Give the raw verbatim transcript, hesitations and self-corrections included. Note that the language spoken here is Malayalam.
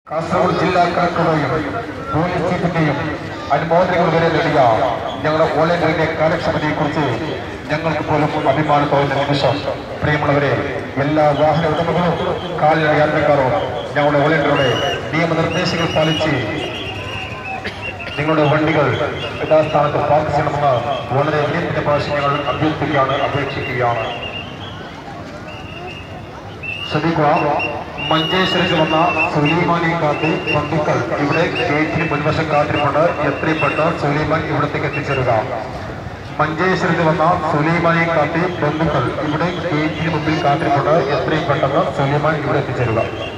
കാസർഗോഡ് ജില്ലാ കളക്ടറുടെയും പോലീസ് ചീഫിന്റെയും അനുമോദനങ്ങൾ വരെ നേടിയ ഞങ്ങളുടെ വോളണ്ടിയറിന്റെ കാര്യക്ഷമതയെ കുറിച്ച് ഞങ്ങൾക്ക് പോലും അഭിമാനം തോന്നുന്ന നിമിഷം. പ്രിയമുള്ളവരെ, എല്ലാ വാഹന ഉടമകളും കാൽനട യാത്രക്കാരും ഞങ്ങളുടെ വോളണ്ടിയറുടെ നിയമനിർദ്ദേശങ്ങൾ പാലിച്ച് നിങ്ങളുടെ വണ്ടികൾ യഥാസ്ഥാനത്ത് പാർക്ക് ചെയ്യണമെന്ന് വളരെ വിനയത്തിന്റെ ഭാഷ ഞങ്ങൾ അഭ്യർത്ഥിക്കുകയാണ്, അപേക്ഷിക്കുകയാണ്. ശ്രദ്ധിക്കുക, മഞ്ചേശ്വരത്ത് വന്ന സുലൈമാനെ കാത്തി ബന്ധുക്കൾ ഇവിടെ ഗേറ്റിന് മുൻവശം കാത്തിരിപ്പുണ്ട്. എത്രയും പെട്ടെന്ന് സുലൈമാൻ ഇവിടത്തേക്ക് എത്തിച്ചേരുക. മഞ്ചേശ്വരത്ത് വന്ന സുലൈമാനെ കാത്തി ബന്ധുക്കൾ ഇവിടെ ഗേറ്റിന് മുമ്പിൽ കാത്തിരിപ്പുണ്ട്. എത്രയും പെട്ടെന്ന് സുലൈമാൻ ഇവിടെ എത്തിച്ചേരുക.